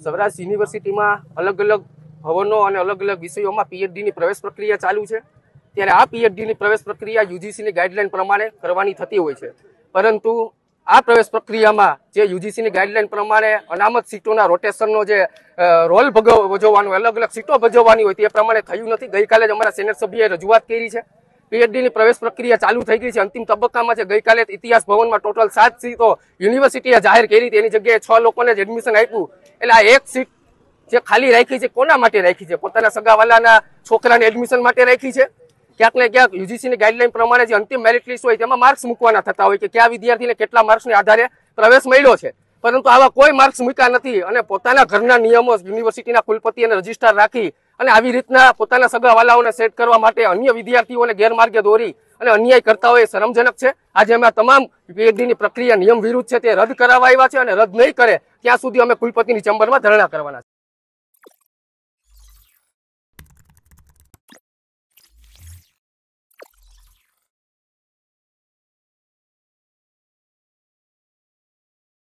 સૌરાષ્ટ્ર યુનિવર્સિટીમાં અલગ અલગ ભવનો અને અલગ અલગ વિષયોમાં પીએચડીની પ્રવેશ પ્રક્રિયા ચાલુ છે। ત્યારે આ પીએચડીની પ્રવેશ પ્રક્રિયા યુજીસીની ગાઈડલાઈન પ્રમાણે કરવાની થતી હોય છે, પરંતુ આ પ્રવેશ પ્રક્રિયામાં જે યુજીસીની ગાઈડલાઈન પ્રમાણે અનામત સીટોના રોટેશનનો જે રોલ ભજવવાનો અલગ અલગ સીટો ભજવવાની હોય તે પ્રમાણે થયું નથી। ગઈકાલે જ અમારા સેનેટ સભ્યએ રજૂઆત કરી છે। પીએચડીની પ્રવેશ પ્રક્રિયા ચાલુ થઈ ગઈ છે, અંતિમ તબક્કામાં છે। ગઈકાલે ઇતિહાસ ભવનમાં ટોટલ 7 સીટો યુનિવર્સિટીએ જાહેર કરી હતી, એની જગ્યાએ 6 લોકોને જ એડમિશન આપ્યું। એટલે આ એક સીટ જે ખાલી રાખી છે કોના માટે રાખી છે? પોતાના સગાવાલાના છોકરાને એડમિશન માટે રાખી છે। ક્યાંક ને ક્યાંક યુજીસીની ગાઈડલાઈન પ્રમાણે જે અંતિમ મેરિટ લિસ્ટ હોય તેમાં માર્ક્સ મૂકવાના થતા હોય કે કયા વિદ્યાર્થીને કેટલા માર્ક્સના આધારે પ્રવેશ મળ્યો છે, પરંતુ આવા કોઈ માર્ક્સ મૂક્યા નથી અને પોતાના ઘરના નિયમો યુનિવર્સિટીના કુલપતિ અને રજિસ્ટ્રાર રાખી અને આવી રીતના પોતાના સગાવાલાઓને સેટ કરવા માટે અન્ય વિદ્યાર્થીઓને ગેરમાર્ગે દોરી અને અન્યાય કરતા હોય એ શરમજનક છે। આજે અમે તમામ પીએચડીની પ્રક્રિયા નિયમ વિરુદ્ધ છે તે રદ કરાવવા આવ્યા છે અને રદ નહીં કરે ત્યાં સુધી અમે કુલપતિની ચેમ્બરમાં ધરણા કરવાના છે।